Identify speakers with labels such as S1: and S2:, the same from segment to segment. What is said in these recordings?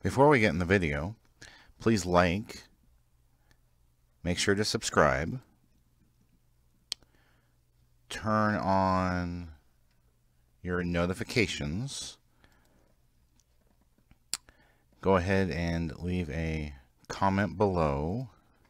S1: Before we get in the video, please like, make sure to subscribe, turn on your notifications, go ahead and leave a comment below,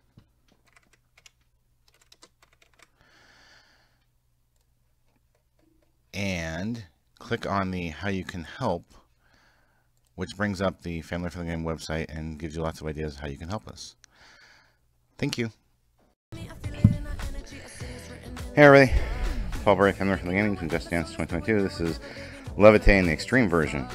S1: and click on the How You Can Help, which brings up the Family for the Game website and gives you lots of ideas how you can help us. Thank you. Hey everybody, Paul Bray, Family for the Gaming from Just Dance 2022. This is Levitating, the extreme version.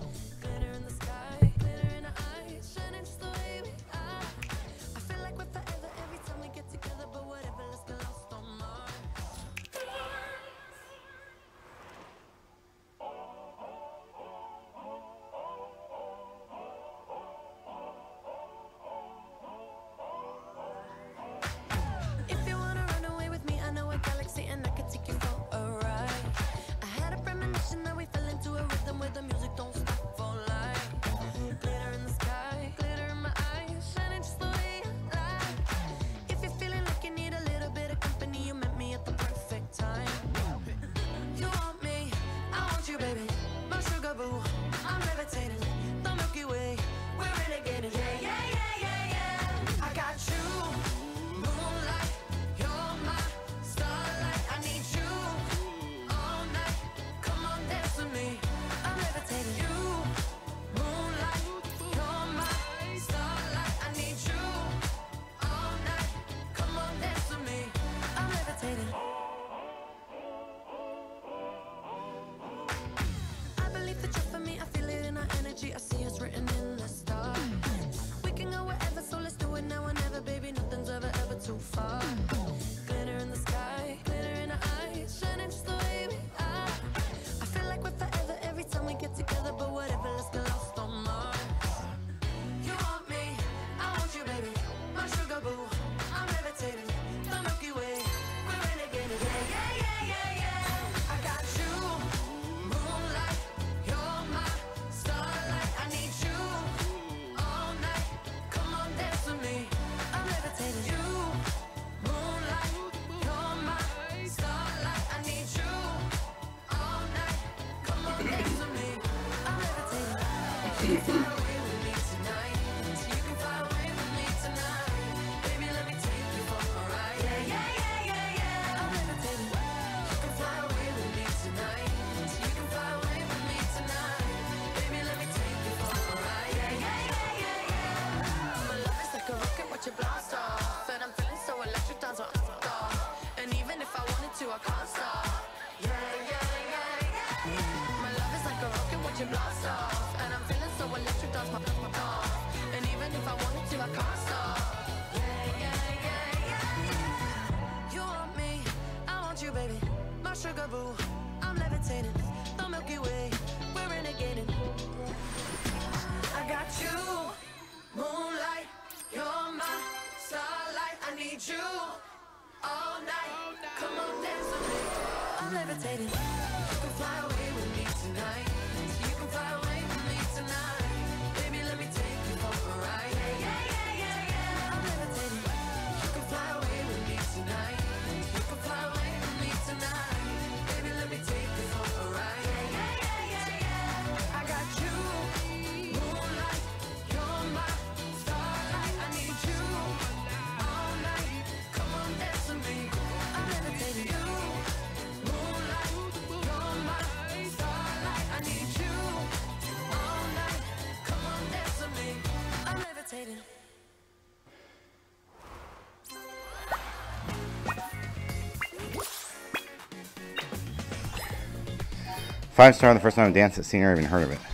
S2: I'm levitating, the Milky Way, we're renegading. Yeah, yeah, yeah, yeah, yeah. I got you, moonlight, you're my starlight. I need you all night. Come on, dance with me. I'm levitating. You, moonlight, you're my starlight. I need you all night. Come on, dance with me. I'm levitating. I see us written in the stars. We can go wherever, so let's do it now or never, baby. Nothing's ever too far. Glitter in the sky, glitter in our eyes, shining just the way we are. I feel like we're forever every time we get together, but whatever, let's get lost on Mars. You want me, I want you, baby. My sugar boo, I'm levitating. The Milky Way, we're renegading. Yeah, yeah, yeah, yeah, yeah. I got you, moonlight, you're my starlight. I need you all night. Come on, dance with me. I'm levitating. You, moonlight, you're my starlight. I need you all night. Come on, dance with me. I'm levitating. You can fly away with me tonight. So you can fly away with me tonight. Baby, let me take you for a ride. Yeah, yeah, yeah, yeah, yeah. I'm levitating. You can fly away with me tonight. So you can fly away with me tonight. Baby, let me take you for a ride. Yeah, yeah, yeah, yeah, yeah. My love is like a rocket, watch it blast off. And I'm feeling so electric, dance on off. And even if I wanted to, I can't stop. Yeah, yeah, yeah, yeah. My love is like a rocket, watch it blast off. And I'm feeling so electric, dance my off. And even if I wanted to, I can't stop. Yeah, yeah, yeah, yeah. You want me, I want you, baby. My sugar boo, I'm levitating. The Milky Way, we're renegading. I got you, moonlight, you're my starlight. I need you all night. Come on, dance with me. I'm levitating. You can fly away with me tonight. You can fly away with me tonight. Baby, let me take you for a ride. Yeah, yeah, yeah, yeah, yeah. I'm levitating. You can fly away with me tonight. You can fly away with me tonight. Baby, let me take you for a ride. Yeah, yeah, yeah, yeah, yeah. I got you, moonlight, you're my starlight. I need you all night. Come on, dance with me. I'm levitating. You, moonlight, you're my starlight. I need you all night. Come on, dance with me. I'm levitating.
S1: 5-star the first time I danced at seen or even heard of it.